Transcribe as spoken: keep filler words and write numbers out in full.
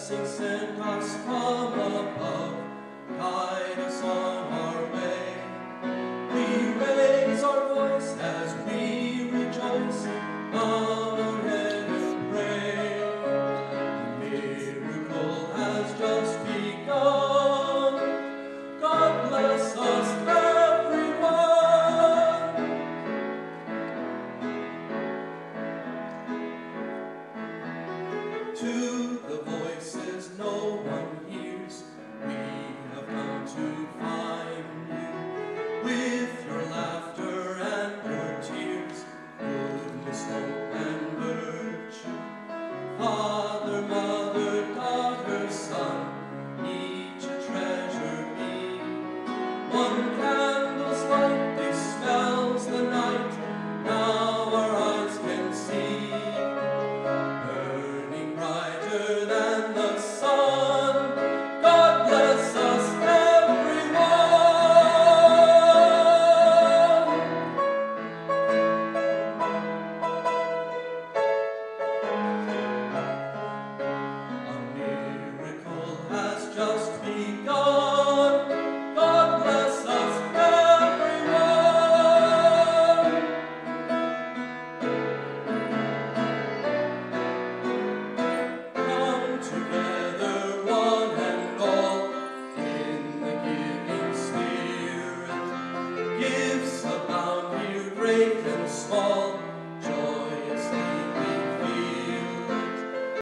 blessing sent us from above, guide us on our way. We raise our voice as we rejoice, bow our head and pray. The miracle has just begun. God bless us, everyone. To the voices no one hears, we have come to find you. With your laughter and your tears, goodness, hope, and virtue. Father, mother, daughter, son,